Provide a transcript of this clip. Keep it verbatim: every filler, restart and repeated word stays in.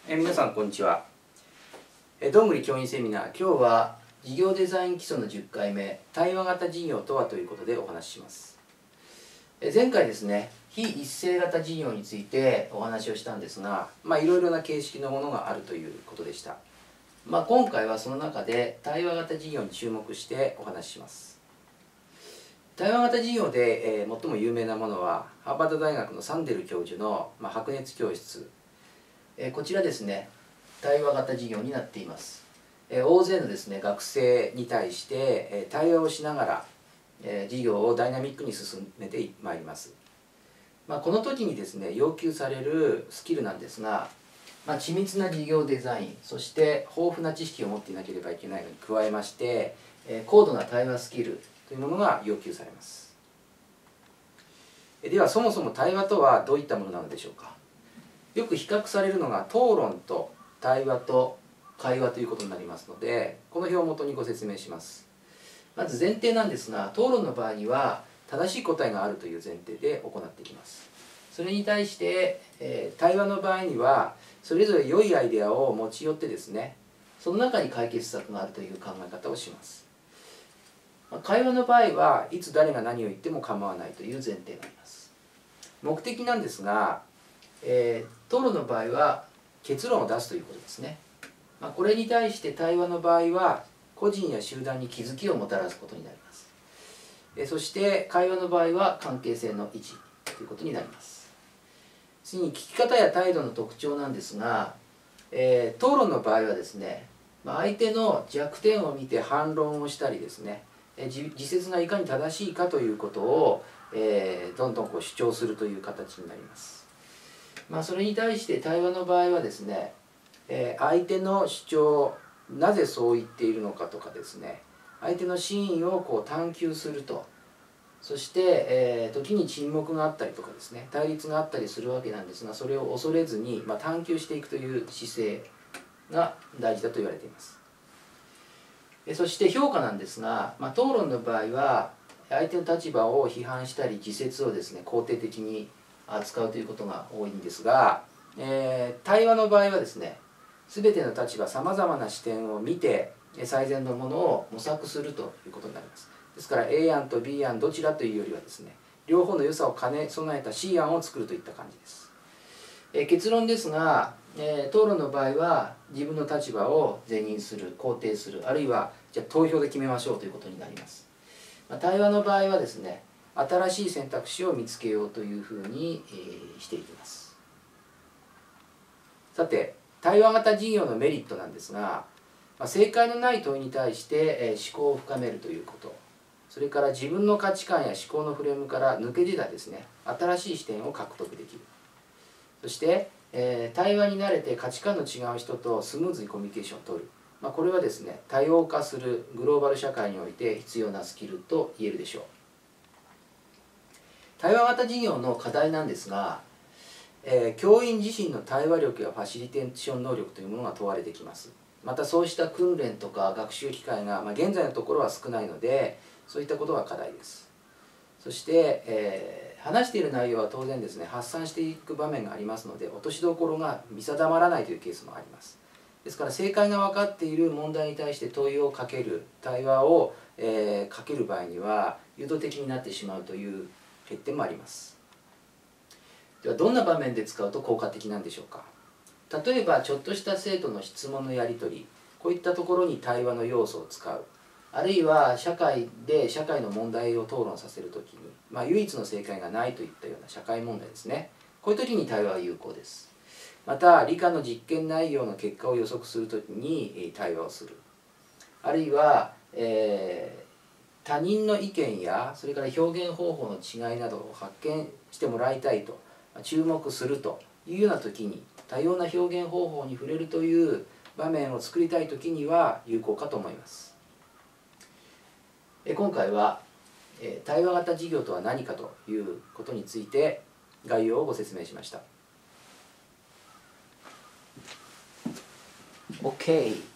え皆さんこんにちは。えどんぐり教員セミナー、今日は事業デザイン基礎のじゅっかいめ、対話型事業とはということでお話しします。え前回ですね、非一斉型事業についてお話をしたんですが、まあいろいろな形式のものがあるということでした。まあ、今回はその中で対話型事業に注目してお話しします。対話型事業で、えー、最も有名なものはハーバード大学のサンデル教授の、まあ、白熱教室、えー、こちらですね、対話型事業になっています。えー、大勢のですね学生に対して、えー、対話をしながら、えー、事業をダイナミックに進めてまいります。まあ、この時にですね要求されるスキルなんですが、まあ、緻密な事業デザイン、そして豊富な知識を持っていなければいけないのに加えまして、えー、高度な対話スキルというものが要求されます。ではそもそも対話とはどういったものなのでしょうか。よく比較されるのが討論と対話と会話ということになりますので、この表を元にご説明します。まず前提なんですが、討論の場合には正しい答えがあるという前提で行っていきます。それに対して、えー、対話の場合にはそれぞれ良いアイデアを持ち寄ってですね、その中に解決策があるという考え方をします。会話の場合はいつ誰が何を言っても構わないという前提があります。目的なんですが、えー、討論の場合は結論を出すということですね。まあ、これに対して対話の場合は個人や集団に気づきをもたらすことになります。えー、そして会話の場合は関係性の維持ということになります。次に聞き方や態度の特徴なんですが、えー、討論の場合はですね、まあ、相手の弱点を見て反論をしたりですね、自説がいかに正しいかということを、えー、どんどんこう主張するという形になります。まあ、それに対して対話の場合はですね、えー、相手の主張、なぜそう言っているのかとかですね、相手の真意をこう探求すると、そして、えー、時に沈黙があったりとかですね、対立があったりするわけなんですが、それを恐れずに、まあ、探求していくという姿勢が大事だと言われています。そして評価なんですが、まあ、討論の場合は相手の立場を批判したり自説をですね肯定的に扱うということが多いんですが、えー、対話の場合はですね、全ての立場さまざまな視点を見て最善のものを模索するということになります。ですから A 案と B 案どちらというよりはですね、両方の良さを兼ね備えた C 案を作るといった感じです。えー、結論ですが、えー、討論の場合は自分の立場を是認する、肯定する、あるいはじゃあ投票で決めましょうということになります。まあ、対話の場合はですね、新しい選択肢を見つけようというふうに、えー、していきます。さて、対話型事業のメリットなんですが、まあ、正解のない問いに対して、えー、思考を深めるということ、それから自分の価値観や思考のフレームから抜け出たですね、新しい視点を獲得できる。そして、えー、対話に慣れて価値観の違う人とスムーズにコミュニケーションを取る。まあ、これはですね、多様化するグローバル社会において必要なスキルと言えるでしょう。対話型事業の課題なんですが、えー、教員自身の対話力やファシリテーション能力というものが問われてきます。またそうした訓練とか学習機会が、まあ、現在のところは少ないので、そういったことが課題です。そして、えー、話している内容は当然ですね、発散していく場面がありますので、落としどころが見定まらないというケースもあります。ですから正解が分かっている問題に対して問いをかける、対話を、えー、かける場合には誘導的になってしまうという欠点もあります。ではどんな場面で使うと効果的なんでしょうか。例えばちょっとした生徒の質問のやり取り、こういったところに対話の要素を使う。あるいは社会で社会の問題を討論させるときに、まあ、唯一の正解がないといったような社会問題ですね。こういう時に対話は有効です。また理科の実験内容の結果を予測するときに対話をする。あるいは、えー、他人の意見やそれから表現方法の違いなどを発見してもらいたいと注目するというような時に、多様な表現方法に触れるという場面を作りたい時には有効かと思います。今回は対話型事業とは何かということについて概要をご説明しました。OK。